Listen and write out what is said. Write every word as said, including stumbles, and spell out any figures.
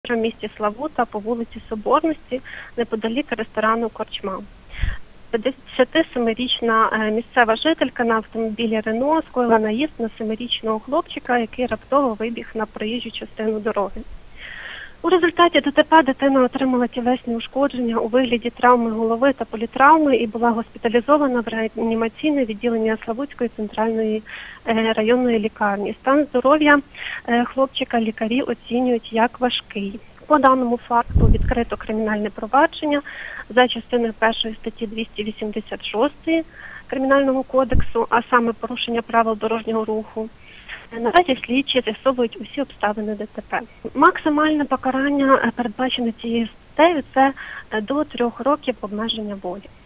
вечора в місті Славута по вулиці Соборності, неподалік ресторану «Корчма». п'ятдесятисемирічна місцева жителька на автомобілі «Рено» скоїла наїзд на семирічного хлопчика, який раптово вибіг на проїжджу частину дороги. У результаті ДТП дитина отримала тілесні ушкодження у вигляді травми голови та політравми і була госпіталізована в реанімаційне відділення Славутської центральної районної лікарні. Стан здоров'я хлопчика лікарі оцінюють як важкий. По даному факту відкрито кримінальне провадження за частиною першої статті двісті вісімдесят шість Кримінального кодексу, а саме порушення правил дорожнього руху. Наразі слідчі з'ясовують усі обставини ДТП. Максимальне покарання, передбачене цією статтею, це до трьох років обмеження волі.